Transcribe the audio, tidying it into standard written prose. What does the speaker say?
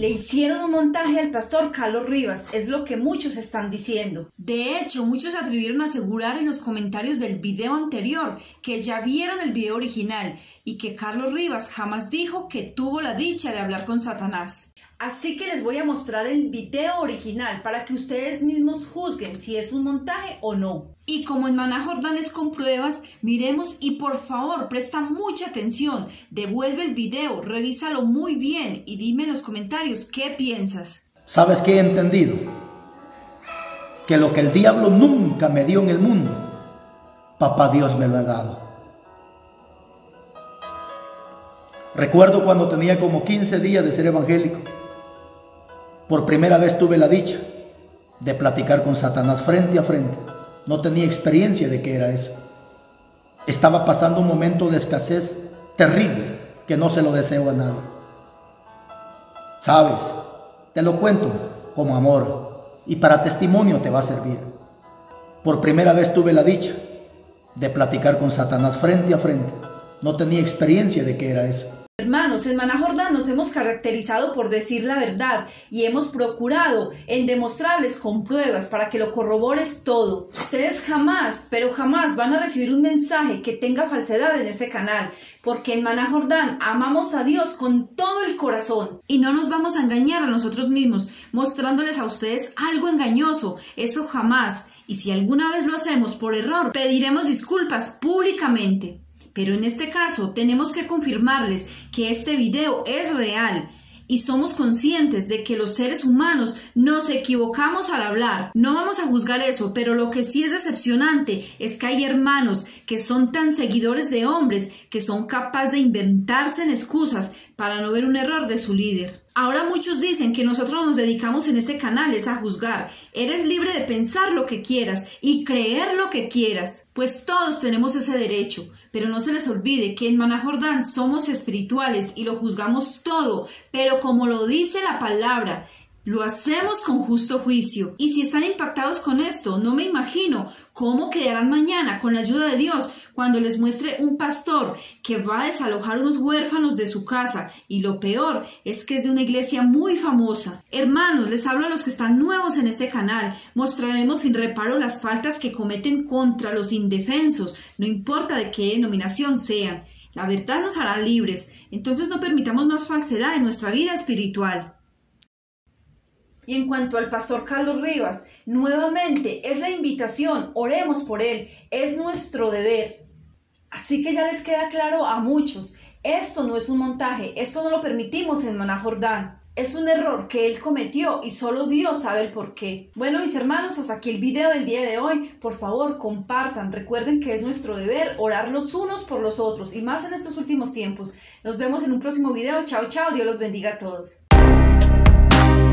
Le hicieron un montaje al pastor Carlos Rivas, es lo que muchos están diciendo. De hecho, muchos se atrevieron a asegurar en los comentarios del video anterior que ya vieron el video original y que Carlos Rivas jamás dijo que tuvo la dicha de hablar con Satanás. Así que les voy a mostrar el video original para que ustedes mismos juzguen si es un montaje o no. Y como en Maná Jordán es con pruebas, miremos y por favor presta mucha atención, devuelve el video, revísalo muy bien y dime en los comentarios qué piensas. ¿Sabes qué he entendido? Que lo que el diablo nunca me dio en el mundo, Papá Dios me lo ha dado. Recuerdo cuando tenía como 15 días de ser evangélico. Por primera vez tuve la dicha de platicar con Satanás frente a frente. No tenía experiencia de qué era eso. Estaba pasando un momento de escasez terrible que no se lo deseo a nadie. ¿Sabes? Te lo cuento como amor y para testimonio te va a servir. Por primera vez tuve la dicha de platicar con Satanás frente a frente. No tenía experiencia de qué era eso. Hermanos, en Maná Jordán nos hemos caracterizado por decir la verdad y hemos procurado en demostrarles con pruebas para que lo corrobores todo. Ustedes jamás, pero jamás van a recibir un mensaje que tenga falsedad en este canal, porque en Maná Jordán amamos a Dios con todo el corazón y no nos vamos a engañar a nosotros mismos mostrándoles a ustedes algo engañoso, eso jamás. Y si alguna vez lo hacemos por error, pediremos disculpas públicamente. Pero en este caso tenemos que confirmarles que este video es real y somos conscientes de que los seres humanos nos equivocamos al hablar. No vamos a juzgar eso, pero lo que sí es decepcionante es que hay hermanos que son tan seguidores de hombres que son capaces de inventarse en excusas para no ver un error de su líder. Ahora muchos dicen que nosotros nos dedicamos en este canal es a juzgar. Eres libre de pensar lo que quieras y creer lo que quieras, pues todos tenemos ese derecho. Pero no se les olvide que en Maná Jordán somos espirituales y lo juzgamos todo, pero como lo dice la palabra, lo hacemos con justo juicio. Y si están impactados con esto, no me imagino cómo quedarán mañana con la ayuda de Dios cuando les muestre un pastor que va a desalojar unos huérfanos de su casa. Y lo peor es que es de una iglesia muy famosa. Hermanos, les hablo a los que están nuevos en este canal. Mostraremos sin reparo las faltas que cometen contra los indefensos, no importa de qué denominación sean. La verdad nos hará libres, entonces no permitamos más falsedad en nuestra vida espiritual. Y en cuanto al pastor Carlos Rivas, nuevamente es la invitación, oremos por él, es nuestro deber. Así que ya les queda claro a muchos, esto no es un montaje, esto no lo permitimos en Maná Jordán. Es un error que él cometió y solo Dios sabe el por qué. Bueno, mis hermanos, hasta aquí el video del día de hoy. Por favor, compartan. Recuerden que es nuestro deber orar los unos por los otros y más en estos últimos tiempos. Nos vemos en un próximo video. Chao, chao. Dios los bendiga a todos.